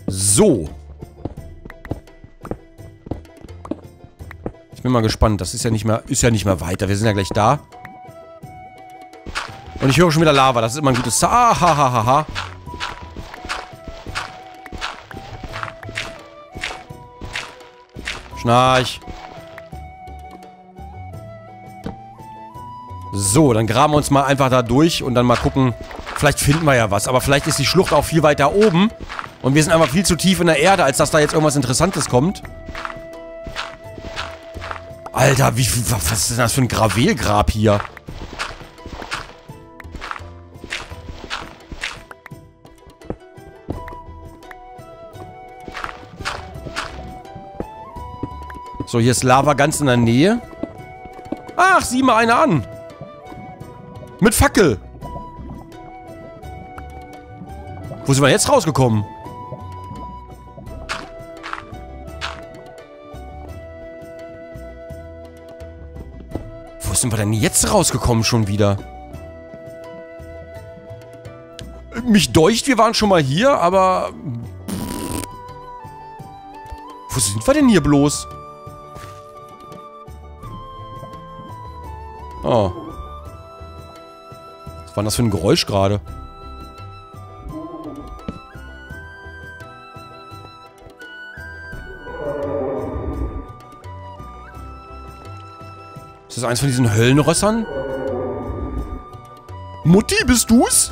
So. Ich bin mal gespannt. Das ist ja nicht mehr weiter. Wir sind ja gleich da. Und ich höre schon wieder Lava. Das ist immer ein gutes... Hahaha. Schnarch. So, dann graben wir uns mal einfach da durch und dann mal gucken. Vielleicht finden wir ja was. Aber vielleicht ist die Schlucht auch viel weiter oben. Und wir sind einfach viel zu tief in der Erde, als dass da jetzt irgendwas Interessantes kommt. Alter, was ist denn das für ein Gravelgrab hier? So, hier ist Lava ganz in der Nähe. Ach, sieh mal eine an. Mit Fackel. Wo sind wir jetzt rausgekommen? Wo sind wir denn jetzt rausgekommen schon wieder? Mich deucht, wir waren schon mal hier, aber... Wo sind wir denn hier bloß? Oh. Was war denn das für ein Geräusch gerade? Ist das eins von diesen Höllenrössern? Mutti, bist du's?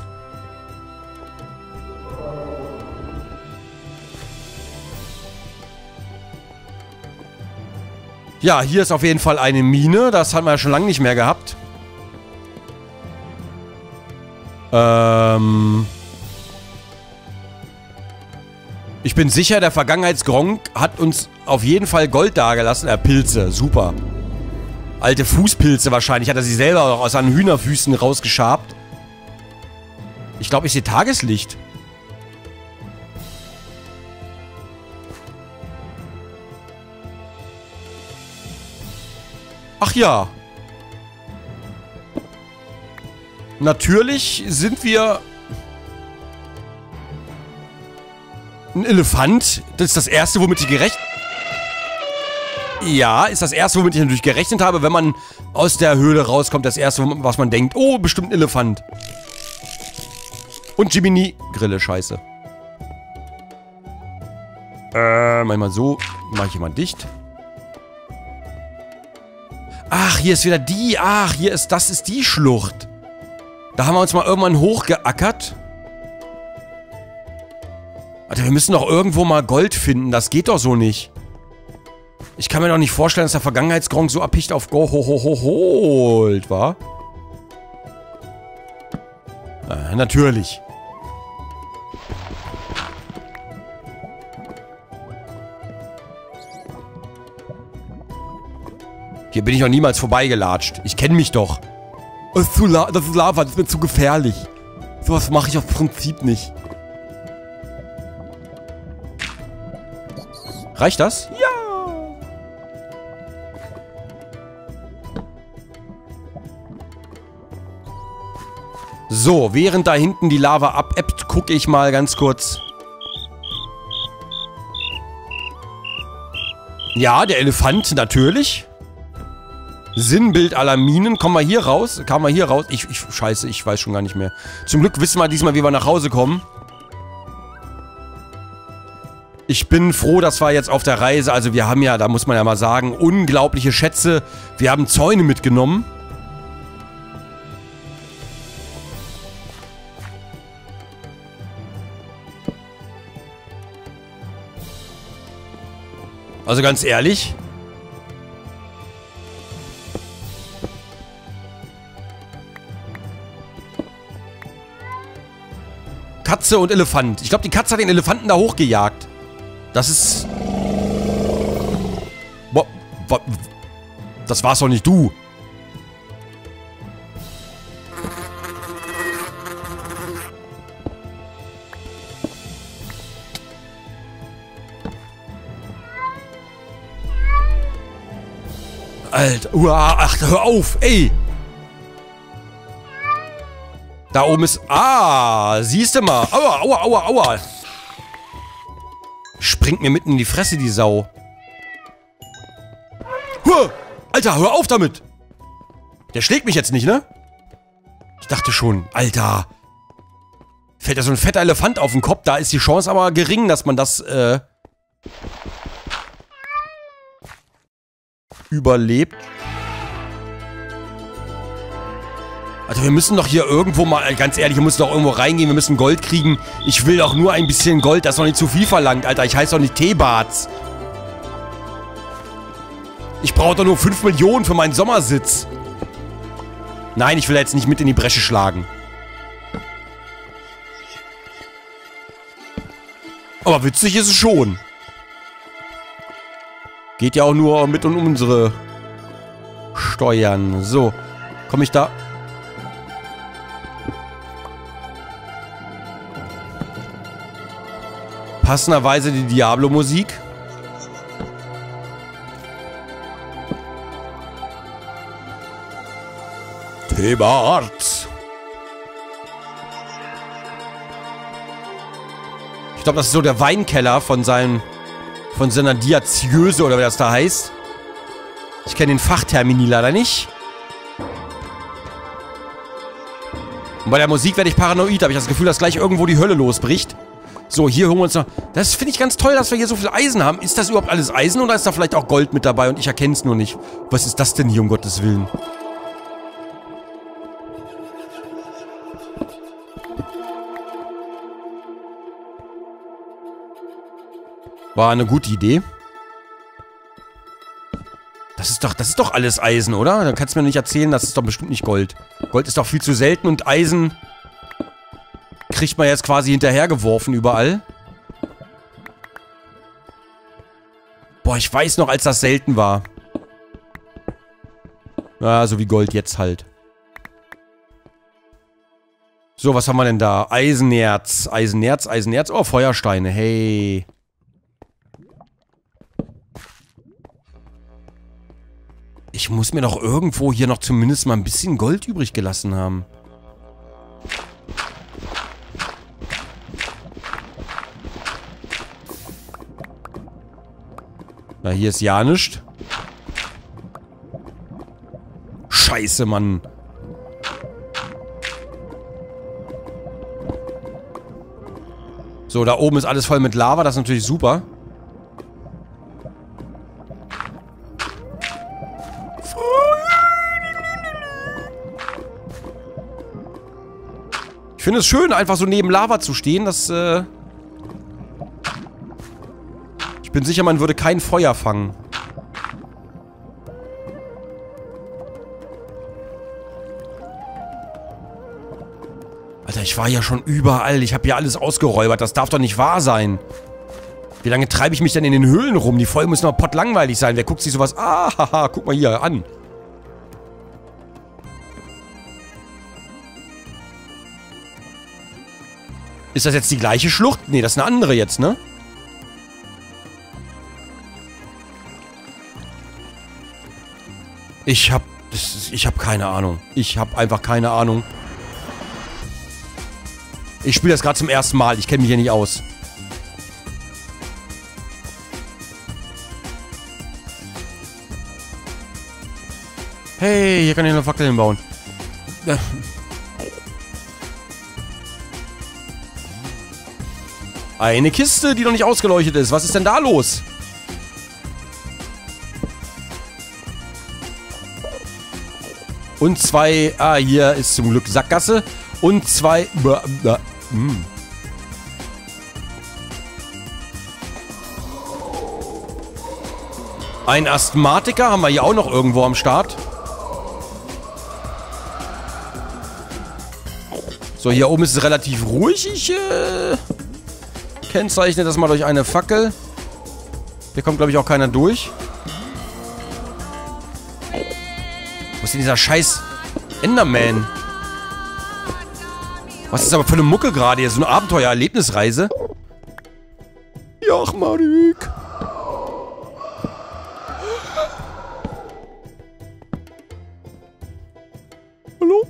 Ja, hier ist auf jeden Fall eine Mine. Das haben wir ja schon lange nicht mehr gehabt. Ich bin sicher, der Vergangenheitsgronk hat uns auf jeden Fall Gold dagelassen. Pilze, super. Alte Fußpilze wahrscheinlich. Hat er sie selber auch aus seinen Hühnerfüßen rausgeschabt. Ich glaube, ich sehe Tageslicht. Ach ja. Natürlich sind wir... Ein Elefant. Das ist das Erste, womit ich gerechnet... Ja, ist das Erste, womit ich natürlich gerechnet habe, wenn man aus der Höhle rauskommt. Das Erste, was man denkt. Oh, bestimmt ein Elefant. Und Jiminy Grille, scheiße. Manchmal so. Mache ich hier mal dicht. Ach, hier ist wieder die. Ach, das ist die Schlucht. Da haben wir uns mal irgendwann hochgeackert. Alter, wir müssen doch irgendwo mal Gold finden. Das geht doch so nicht. Ich kann mir doch nicht vorstellen, dass der Vergangenheitsgronk so abpicht auf Gold war. Natürlich. Hier bin ich noch niemals vorbeigelatscht. Ich kenne mich doch. Das ist Lava, das ist mir zu gefährlich. Sowas mache ich auf Prinzip nicht. Reicht das? Ja! So, während da hinten die Lava abebbt, gucke ich mal ganz kurz. Ja, der Elefant, natürlich. Sinnbild aller Minen. Kommen wir hier raus? Kamen wir hier raus? Scheiße, ich weiß schon gar nicht mehr. Zum Glück wissen wir diesmal, wie wir nach Hause kommen. Ich bin froh, dass wir jetzt auf der Reise, also wir haben ja, da muss man ja mal sagen, unglaubliche Schätze. Wir haben Zäune mitgenommen. Also ganz ehrlich... Katze und Elefant. Ich glaube, die Katze hat den Elefanten da hochgejagt. Das ist... Boah, das war's doch nicht du. Alter, ach, hör auf, ey. Da oben ist... Ah, siehst du mal. Aua, aua, aua, aua. Springt mir mitten in die Fresse, die Sau. Huh! Alter, hör auf damit! Der schlägt mich jetzt nicht, ne? Ich dachte schon, Alter. Fällt da so ein fetter Elefant auf den Kopf, da ist die Chance aber gering, dass man das, überlebt. Also wir müssen doch hier irgendwo mal, ganz ehrlich, wir müssen doch irgendwo reingehen, wir müssen Gold kriegen. Ich will doch nur ein bisschen Gold, das ist doch nicht zu viel verlangt, Alter. Ich heiße doch nicht Teebarts. Ich brauche doch nur 5 Millionen für meinen Sommersitz. Nein, ich will jetzt nicht mit in die Bresche schlagen. Aber witzig ist es schon. Geht ja auch nur mit um unsere Steuern. So, komme ich da... Passenderweise die Diablo-Musik. Tebart. Ich glaube, das ist so der Weinkeller von seiner Diaziöse oder wie das da heißt. Ich kenne den Fachtermini leider nicht. Und bei der Musik werde ich paranoid. Habe ich das Gefühl, dass gleich irgendwo die Hölle losbricht. So, hier holen wir uns noch... Das finde ich ganz toll, dass wir hier so viel Eisen haben. Ist das überhaupt alles Eisen oder ist da vielleicht auch Gold mit dabei und ich erkenne es nur nicht? Was ist das denn hier, um Gottes Willen? War eine gute Idee. Das ist doch alles Eisen, oder? Dann kannst du mir nicht erzählen, das ist doch bestimmt nicht Gold. Gold ist doch viel zu selten und Eisen... kriegt man jetzt quasi hinterhergeworfen überall. Boah, ich weiß noch, als das selten war. Ja, so wie Gold jetzt halt. So, was haben wir denn da? Eisenerz. Eisenerz, Eisenerz. Oh, Feuersteine. Hey. Ich muss mir doch irgendwo hier noch zumindest mal ein bisschen Gold übrig gelassen haben. Na, hier ist ja nichts. Scheiße, Mann. So, da oben ist alles voll mit Lava. Das ist natürlich super. Ich finde es schön, einfach so neben Lava zu stehen. Das, ich bin sicher, man würde kein Feuer fangen. Alter, ich war ja schon überall. Ich habe ja alles ausgeräubert. Das darf doch nicht wahr sein. Wie lange treibe ich mich denn in den Höhlen rum? Die Folgen müssen doch pottlangweilig sein. Wer guckt sich sowas... Ah, haha, guck mal hier an. Ist das jetzt die gleiche Schlucht? Nee, das ist eine andere jetzt, ne? Ich hab keine Ahnung. Ich hab einfach keine Ahnung. Ich spiele das gerade zum ersten Mal. Ich kenne mich hier nicht aus. Hey, hier kann ich eine Fackel hinbauen. Eine Kiste, die noch nicht ausgeleuchtet ist. Was ist denn da los? Und zwei... Ah, hier ist zum Glück Sackgasse. Und zwei... Ein Asthmatiker haben wir hier auch noch irgendwo am Start. So, hier oben ist es relativ ruhig. Ich kennzeichne das mal durch eine Fackel. Hier kommt, glaube ich, auch keiner durch. Wo ist denn dieser scheiß Enderman? Was ist aber für eine Mucke gerade hier? So eine Abenteuer-Erlebnisreise? Ja, Marik. Hallo?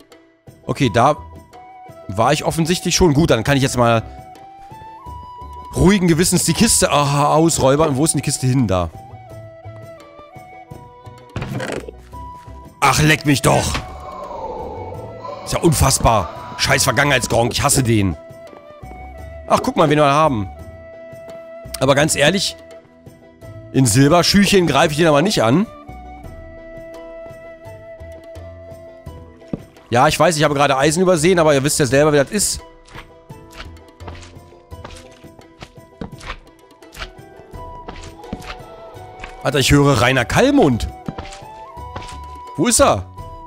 Okay, da war ich offensichtlich schon. Gut, dann kann ich jetzt mal ruhigen Gewissens die Kiste ausräubern. Und wo ist denn die Kiste hin? Da. Ach, leck mich doch. Ist ja unfassbar. Scheiß Vergangenheitsgronk, ich hasse den. Ach, guck mal, wen wir haben. Aber ganz ehrlich, in Silberschüchen greife ich den aber nicht an. Ja, ich weiß, ich habe gerade Eisen übersehen, aber ihr wisst ja selber, wie das ist. Alter, ich höre Rainer Kallmund. Wo ist er?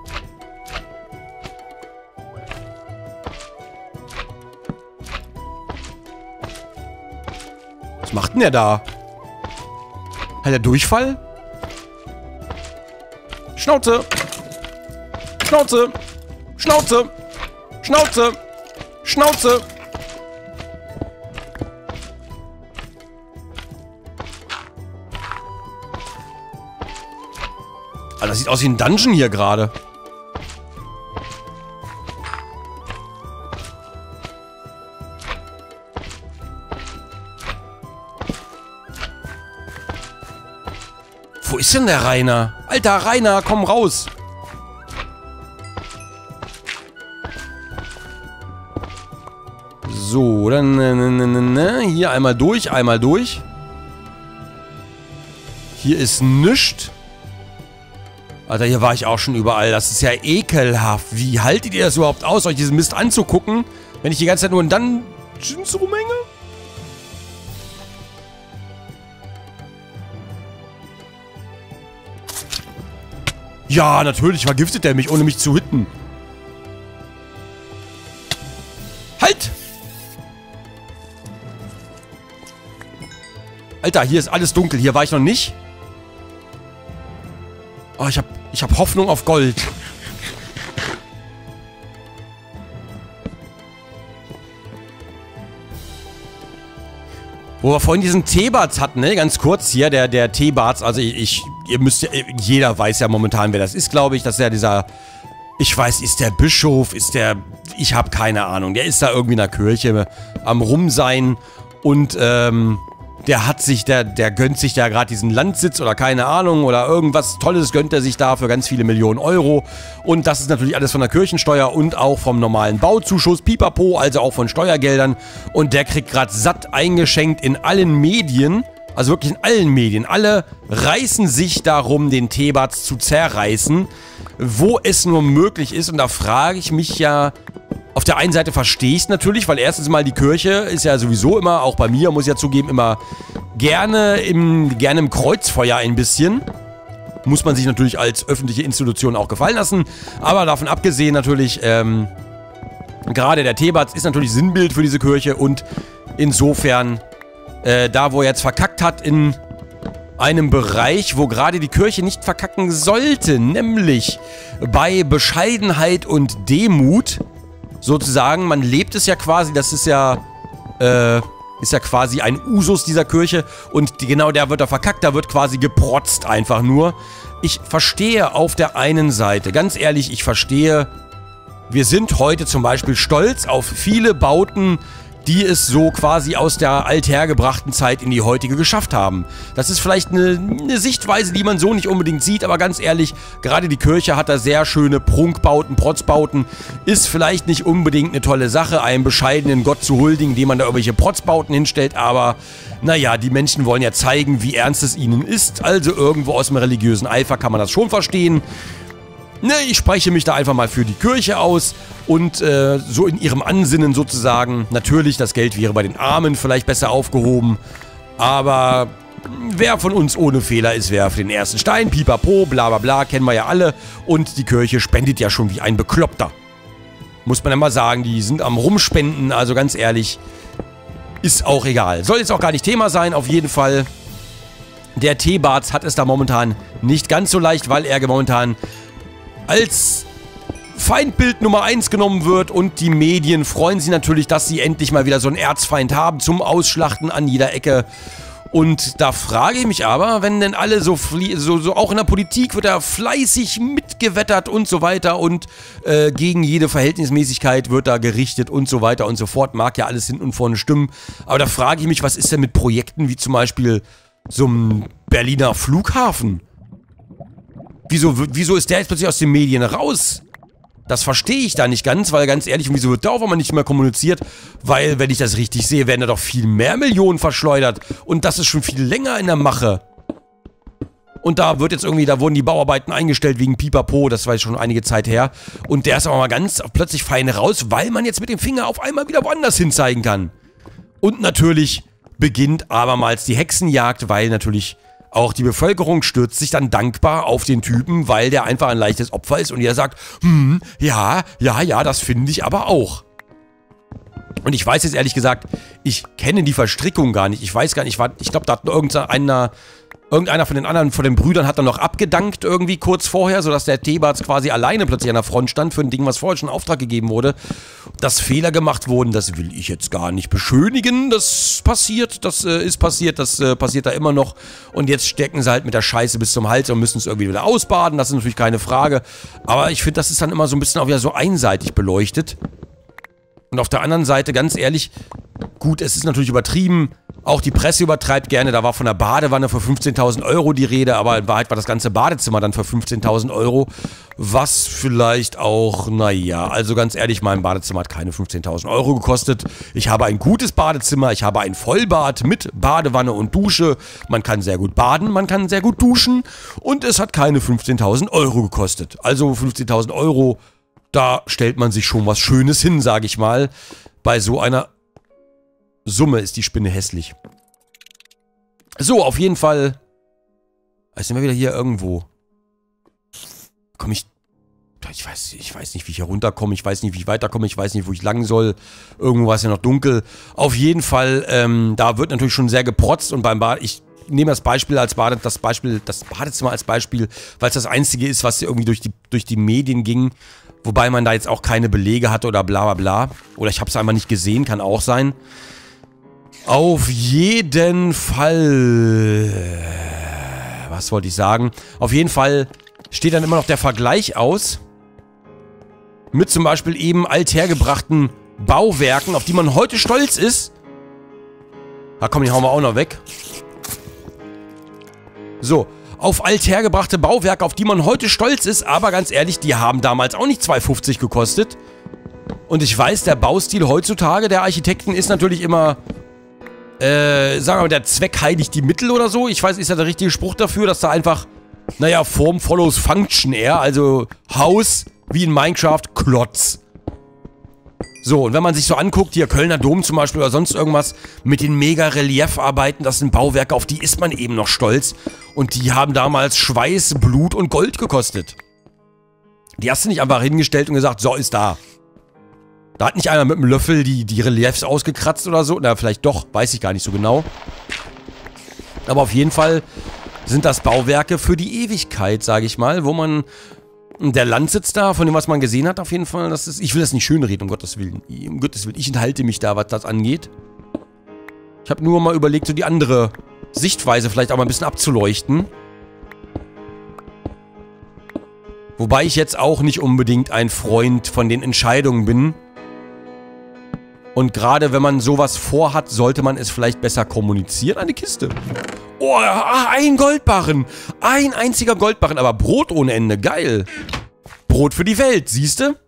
Was macht denn der da? Hat er Durchfall? Schnauze! Schnauze! Schnauze! Schnauze! Schnauze! Ah, das sieht aus wie ein Dungeon hier gerade. Wo ist denn der Rainer? Alter, Rainer, komm raus! So, dann hier einmal durch, einmal durch. Hier ist nichts. Alter, hier war ich auch schon überall. Das ist ja ekelhaft. Wie haltet ihr das überhaupt aus, euch diesen Mist anzugucken, wenn ich die ganze Zeit nur in Dungeons rumhänge? Ja, natürlich vergiftet er mich, ohne mich zu hitten. Halt! Alter, hier ist alles dunkel. Hier war ich noch nicht. Oh, ich hab Hoffnung auf Gold. Wo wir vorhin diesen Teebarts hatten, ne? Ganz kurz hier, der Teebarts. Also ihr müsst ja, jeder weiß ja momentan, wer das ist, glaube ich. Das ist ja dieser, ich weiß, ist der Bischof, ist der, ich habe keine Ahnung. Der ist da irgendwie in der Kirche am Rumsein und, der hat sich, der gönnt sich da gerade diesen Landsitz oder keine Ahnung oder irgendwas Tolles gönnt er sich da für ganz viele Millionen Euro. Und das ist natürlich alles von der Kirchensteuer und auch vom normalen Bauzuschuss, pipapo, also auch von Steuergeldern. Und der kriegt gerade satt eingeschenkt in allen Medien, also wirklich in allen Medien. Alle reißen sich darum, den Teebarts zu zerreißen, wo es nur möglich ist. Und da frage ich mich ja... Auf der einen Seite verstehe ich es natürlich, weil erstens mal die Kirche ist ja sowieso immer, auch bei mir, muss ich ja zugeben, immer gerne im Kreuzfeuer ein bisschen. Muss man sich natürlich als öffentliche Institution auch gefallen lassen. Aber davon abgesehen natürlich, gerade der Teebarts ist natürlich Sinnbild für diese Kirche. Und insofern, da wo er jetzt verkackt hat in einem Bereich, wo gerade die Kirche nicht verkacken sollte, nämlich bei Bescheidenheit und Demut... Sozusagen, man lebt es ja quasi, das ist ja quasi ein Usus dieser Kirche und genau der wird da verkackt, da wird quasi geprotzt einfach nur. Ich verstehe auf der einen Seite, ganz ehrlich, ich verstehe, wir sind heute zum Beispiel stolz auf viele Bauten, die es so quasi aus der althergebrachten Zeit in die heutige geschafft haben. Das ist vielleicht eine Sichtweise, die man so nicht unbedingt sieht, aber ganz ehrlich, gerade die Kirche hat da sehr schöne Prunkbauten, Protzbauten. Ist vielleicht nicht unbedingt eine tolle Sache, einem bescheidenen Gott zu huldigen, indem man da irgendwelche Protzbauten hinstellt, aber naja, die Menschen wollen ja zeigen, wie ernst es ihnen ist. Also irgendwo aus dem religiösen Eifer kann man das schon verstehen. Ne, ich spreche mich da einfach mal für die Kirche aus und so in ihrem Ansinnen sozusagen. Natürlich, das Geld wäre bei den Armen vielleicht besser aufgehoben, aber wer von uns ohne Fehler ist, werfe den ersten Stein, pipapo, bla bla bla, kennen wir ja alle. Und die Kirche spendet ja schon wie ein Bekloppter. Muss man ja mal sagen, die sind am Rumspenden, also ganz ehrlich, ist auch egal. Soll jetzt auch gar nicht Thema sein, auf jeden Fall. Der Teebarts hat es da momentan nicht ganz so leicht, weil er momentan als Feindbild Nummer 1 genommen wird und die Medien freuen sich natürlich, dass sie endlich mal wieder so einen Erzfeind haben zum Ausschlachten an jeder Ecke. Und da frage ich mich aber, wenn denn alle so auch in der Politik wird da fleißig mitgewettert und so weiter und gegen jede Verhältnismäßigkeit wird da gerichtet und so weiter und so fort, mag ja alles hinten und vorne stimmen. Aber da frage ich mich, was ist denn mit Projekten wie zum Beispiel so einem Berliner Flughafen? Wieso ist der jetzt plötzlich aus den Medien raus? Das verstehe ich da nicht ganz, weil ganz ehrlich, wieso wird da auf einmal nicht mehr kommuniziert? Weil, wenn ich das richtig sehe, werden da doch viel mehr Millionen verschleudert. Und das ist schon viel länger in der Mache. Und da wird jetzt irgendwie, da wurden die Bauarbeiten eingestellt wegen Pipapo, das war jetzt schon einige Zeit her. Und der ist aber mal ganz plötzlich fein raus, weil man jetzt mit dem Finger auf einmal wieder woanders hin zeigen kann. Und natürlich beginnt abermals die Hexenjagd, weil natürlich auch die Bevölkerung stürzt sich dann dankbar auf den Typen, weil der einfach ein leichtes Opfer ist und er sagt, ja, das finde ich aber auch. Und ich weiß jetzt ehrlich gesagt, ich kenne die Verstrickung gar nicht. Ich weiß gar nicht, ich glaube, da hat irgendeiner von den anderen, von den Brüdern hat dann noch abgedankt irgendwie kurz vorher, sodass der Thebats quasi alleine plötzlich an der Front stand für ein Ding, was vorher schon in Auftrag gegeben wurde. Dass Fehler gemacht wurden, das will ich jetzt gar nicht beschönigen. Das passiert, das passiert da immer noch. Und jetzt stecken sie halt mit der Scheiße bis zum Hals und müssen es irgendwie wieder ausbaden. Das ist natürlich keine Frage. Aber ich finde, das ist dann immer so ein bisschen auch wieder so einseitig beleuchtet. Und auf der anderen Seite, ganz ehrlich, gut, es ist natürlich übertrieben. Auch die Presse übertreibt gerne. Da war von der Badewanne für 15.000 Euro die Rede, aber in Wahrheit war das ganze Badezimmer dann für 15.000 Euro. Was vielleicht auch, naja, also ganz ehrlich, mein Badezimmer hat keine 15.000 Euro gekostet. Ich habe ein gutes Badezimmer, ich habe ein Vollbad mit Badewanne und Dusche. Man kann sehr gut baden, man kann sehr gut duschen und es hat keine 15.000 Euro gekostet. Also 15.000 Euro, da stellt man sich schon was Schönes hin, sage ich mal. Bei so einer Summe ist die Spinne hässlich. So, auf jeden Fall. Jetzt sind wir wieder hier irgendwo. Komm ich... Ich weiß nicht, wie ich hier runterkomme. Ich weiß nicht, wie ich weiterkomme. Ich weiß nicht, wo ich lang soll. Irgendwo war es ja noch dunkel. Auf jeden Fall, da wird natürlich schon sehr geprotzt. Und beim Bad... Ich nehme das Beispiel als das Badezimmer als Beispiel, weil es das einzige ist, was irgendwie durch die Medien ging. Wobei man da jetzt auch keine Belege hatte oder bla bla bla. Oder ich habe es einfach nicht gesehen, kann auch sein. Auf jeden Fall, was wollte ich sagen? Auf jeden Fall steht dann immer noch der Vergleich aus mit zum Beispiel eben althergebrachten Bauwerken, auf die man heute stolz ist. Da komm, die hauen wir auch noch weg. So, auf althergebrachte Bauwerke, auf die man heute stolz ist, aber ganz ehrlich, die haben damals auch nicht 2,50 gekostet. Und ich weiß, der Baustil heutzutage der Architekten ist natürlich immer... sagen wir mal, der Zweck heiligt die Mittel oder so. Ich weiß, ist ja der richtige Spruch dafür, dass da einfach, naja, Form follows Function eher. Also Haus, wie in Minecraft, Klotz. So, und wenn man sich so anguckt, hier Kölner Dom zum Beispiel oder sonst irgendwas, mit den Mega-Reliefarbeiten, das sind Bauwerke, auf die ist man eben noch stolz. Und die haben damals Schweiß, Blut und Gold gekostet. Die hast du nicht einfach hingestellt und gesagt, so, ist da. Da hat nicht einer mit einem Löffel die Reliefs ausgekratzt oder so. Na, vielleicht doch, weiß ich gar nicht so genau. Aber auf jeden Fall sind das Bauwerke für die Ewigkeit, sage ich mal, wo man... Der Landsitz da, von dem, was man gesehen hat, auf jeden Fall, das ist... Ich will das nicht schönreden, um Gottes Willen. Um Gottes Willen, ich enthalte mich da, was das angeht. Ich habe nur mal überlegt, so die andere Sichtweise vielleicht auch mal ein bisschen abzuleuchten. Wobei ich jetzt auch nicht unbedingt ein Freund von den Entscheidungen bin. Und gerade wenn man sowas vorhat, sollte man es vielleicht besser kommunizieren. Eine Kiste. Oh, ein Goldbarren. Ein einziger Goldbarren, aber Brot ohne Ende. Geil. Brot für die Welt, siehst du?